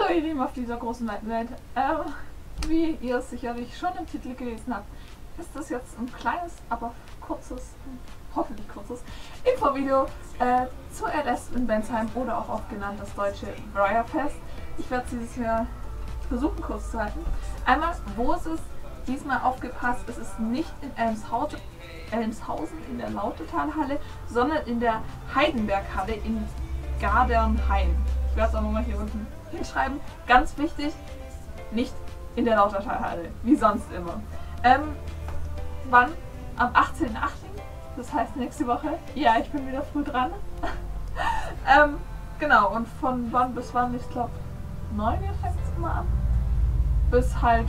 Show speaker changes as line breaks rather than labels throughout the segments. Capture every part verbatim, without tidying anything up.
ihr Lieben auf dieser großen weiten Welt. Ähm, wie ihr sicherlich schon im Titel gelesen habt, ist das jetzt ein kleines, aber kurzes, hoffentlich kurzes Infovideo äh, zu L S in Bensheim oder auch oft genannt das deutsche Briarfest. Ich werde es dieses Jahr versuchen kurz zu halten. Einmal, wo es ist, diesmal aufgepasst, es ist nicht in Elmshausen, Elmshausen in der Lautertalhalle, sondern in der Heidenberghalle in Gardernheim. Ich werde es auch nochmal hier unten hinschreiben. Ganz wichtig, nicht in der Lautertalhalle, wie sonst immer. Ähm, wann? Am achtzehnten achten Das heißt nächste Woche. Ja, ich bin wieder früh dran. ähm, genau, und von wann bis wann? Ich glaube neun Uhr fängt es immer an. Bis halt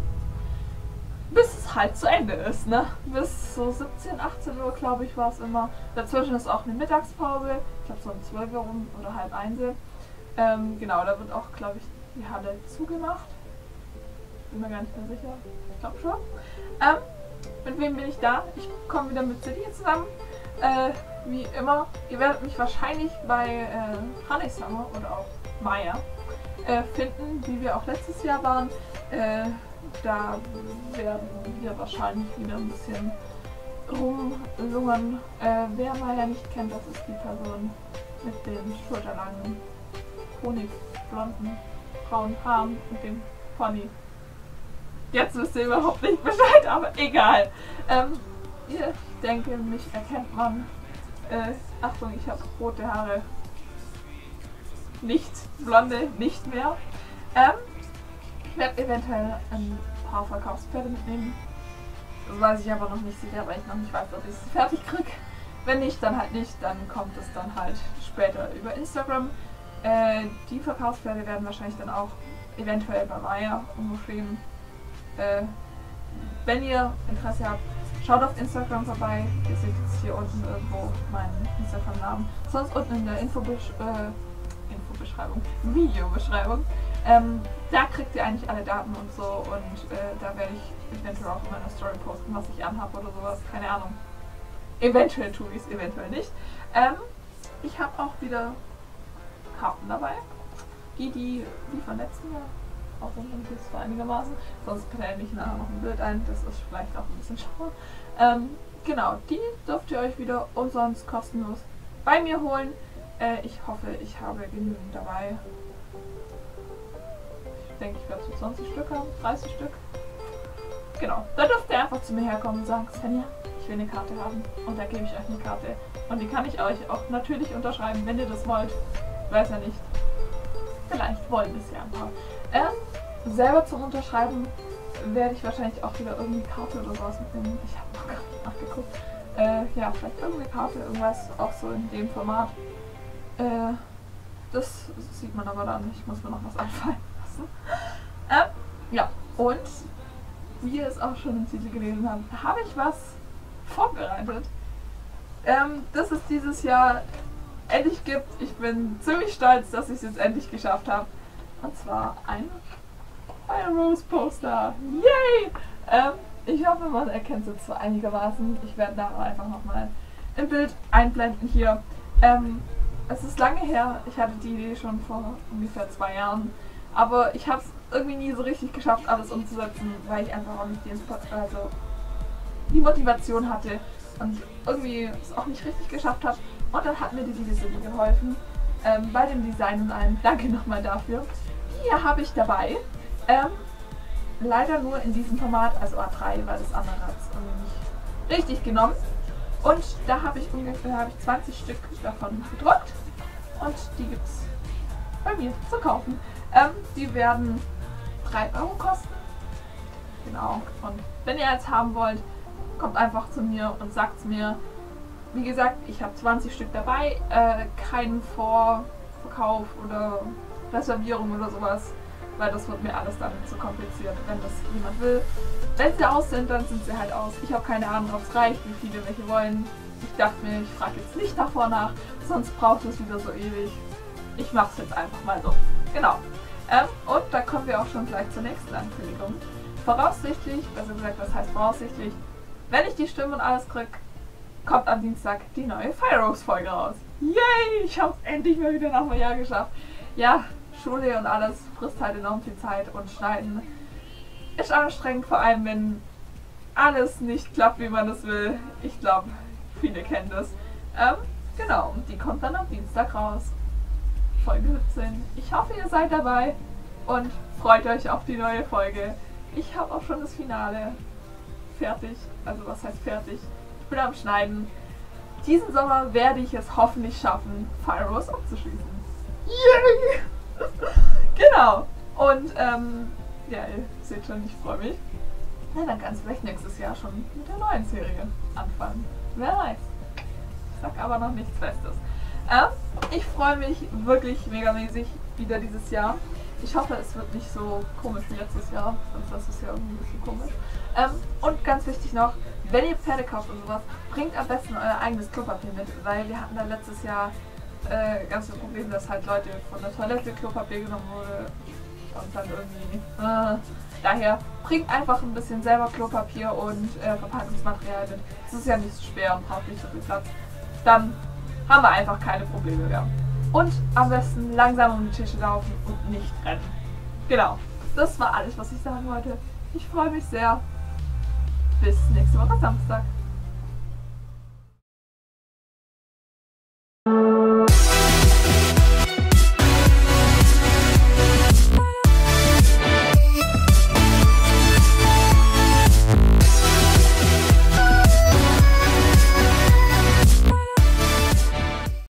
bis es halt zu Ende ist, ne? Bis so siebzehn, achtzehn Uhr, glaube ich, war es immer. Dazwischen ist auch eine Mittagspause. Ich glaube so um zwölf Uhr rum oder halb eins. Ähm, genau, da wird auch, glaube ich, die Halle zugemacht. Bin mir gar nicht mehr sicher. Ich glaube schon. Ähm, mit wem bin ich da? Ich komme wieder mit Celine zusammen. Äh, wie immer. Ihr werdet mich wahrscheinlich bei äh, Honey Summer oder auch Maya äh, finden, wie wir auch letztes Jahr waren. Äh, da werden wir wahrscheinlich wieder ein bisschen rumlungern. Äh, wer Maya nicht kennt, das ist die Person mit den schulterlangen, honigblonden, braunen Haaren und dem Pony. Jetzt wisst ihr überhaupt nicht Bescheid, aber egal. Ähm, ich denke, mich erkennt man. Äh, Achtung, ich habe rote Haare. Nicht blonde, nicht mehr. Ähm, ich werde eventuell ein paar Verkaufspferde mitnehmen. Das weiß ich aber noch nicht sicher, weil ich noch nicht weiß, ob ich es fertig kriege. Wenn nicht, dann halt nicht. Dann kommt es dann halt später über Instagram. Äh, die Verkaufspferde werden wahrscheinlich dann auch eventuell bei Maya umgeschrieben. Äh, wenn ihr Interesse habt, schaut auf Instagram vorbei. Ihr seht jetzt hier unten irgendwo meinen Instagram-Namen. Sonst unten in der Infobesch äh, Infobeschreibung, Videobeschreibung. Ähm, da kriegt ihr eigentlich alle Daten und so und äh, da werde ich eventuell auch in meiner Story posten, was ich anhabe oder sowas. Keine Ahnung. Eventuell tue ich es, eventuell nicht. Ähm, ich habe auch wieder Karten dabei. Die, die, die von letzten Jahr. Auch wenn man das war einigermaßen. Sonst blende ich nachher noch ein Bild ein. Das ist vielleicht auch ein bisschen schade. Ähm, genau, die dürft ihr euch wieder umsonst kostenlos bei mir holen. Äh, ich hoffe, ich habe genügend dabei. Ich denke, ich werde so zwanzig Stück haben, dreißig Stück. Genau, da dürft ihr einfach zu mir herkommen und sagen, Svenja, ich will eine Karte haben. Und da gebe ich euch eine Karte. Und die kann ich euch auch natürlich unterschreiben, wenn ihr das wollt. Weiß ja nicht. Vielleicht wollen es ja ein paar. Ähm, selber zum Unterschreiben werde ich wahrscheinlich auch wieder irgendeine Karte oder sowas mitnehmen. Ich habe noch gar nicht nachgeguckt. Äh, ja, vielleicht irgendeine Karte, irgendwas auch so in dem Format. Äh, das sieht man aber dann. Ich muss mir noch was einfallen lassen. Ähm, ja, und wie ihr es auch schon im Titel gelesen habt, habe ich was vorbereitet. Ähm, das es dieses Jahr endlich gibt. Ich bin ziemlich stolz, dass ich es jetzt endlich geschafft habe. Und zwar ein Fire Rose Poster. Yay! Ähm, ich hoffe, man erkennt es jetzt so einigermaßen. Ich werde nachher einfach nochmal ein Bild einblenden hier. Ähm, es ist lange her. Ich hatte die Idee schon vor ungefähr zwei Jahren. Aber ich habe es irgendwie nie so richtig geschafft, alles umzusetzen, weil ich einfach auch nicht die, also die Motivation hatte und irgendwie es auch nicht richtig geschafft habe. Und dann hat mir die liebe Cindy geholfen ähm, bei dem Design und allem. Danke nochmal dafür. Hier habe ich dabei. Ähm, leider nur in diesem Format, also A drei, weil das andere hat es irgendwie nicht richtig genommen. Und da habe ich ungefähr habe ich zwanzig Stück davon gedruckt. Und die gibt es bei mir zu kaufen. Ähm, die werden drei Euro kosten. Genau. Und wenn ihr eins haben wollt, kommt einfach zu mir und sagt es mir. Wie gesagt, ich habe zwanzig Stück dabei, äh, keinen Vorverkauf oder Reservierung oder sowas, weil das wird mir alles dann zu kompliziert, wenn das jemand will. Wenn sie aus sind, dann sind sie halt aus. Ich habe keine Ahnung, ob es reicht, wie viele welche wollen. Ich dachte mir, ich frage jetzt nicht davor nach, sonst braucht es wieder so ewig. Ich mache es jetzt einfach mal so. Genau. Ähm, und da kommen wir auch schon gleich zur nächsten Ankündigung. Voraussichtlich, besser gesagt, was heißt voraussichtlich, wenn ich die Stimmen und alles kriege, kommt am Dienstag die neue Fire Rose Folge raus. Yay! Ich habe es endlich mal wieder nach einem Jahr geschafft. Ja, Schule und alles frisst halt enorm viel Zeit und Schneiden ist anstrengend, vor allem wenn alles nicht klappt, wie man es will. Ich glaube, viele kennen das. Ähm, genau, die kommt dann am Dienstag raus. Folge siebzehn. Ich hoffe, ihr seid dabei und freut euch auf die neue Folge. Ich habe auch schon das Finale fertig. Also was heißt fertig? Ich bin am Schneiden. Diesen Sommer werde ich es hoffentlich schaffen, Fire Rose abzuschließen. Yay! Genau. Und ähm, ja, ihr seht schon, ich freue mich. Ja, dann kann es vielleicht nächstes Jahr schon mit der neuen Serie anfangen. Wer weiß. Ich sag aber noch nichts Festes. Ähm, ich freue mich wirklich megamäßig wieder dieses Jahr. Ich hoffe, es wird nicht so komisch wie letztes Jahr, sonst das ist ja irgendwie ein bisschen komisch. Ähm, und ganz wichtig noch, wenn ihr Pferde kauft und sowas, bringt am besten euer eigenes Klopapier mit, weil wir hatten da letztes Jahr äh, ganz das Problem, dass halt Leute von der Toilette Klopapier genommen wurde und dann irgendwie, äh, daher bringt einfach ein bisschen selber Klopapier und äh, Verpackungsmaterial mit. Es ist ja nicht so schwer und braucht nicht so viel Platz. Dann haben wir einfach keine Probleme mehr. Und am besten langsam um die Tische laufen und nicht rennen. Genau, das war alles, was ich sagen wollte. Ich freue mich sehr. Bis nächste Woche Samstag.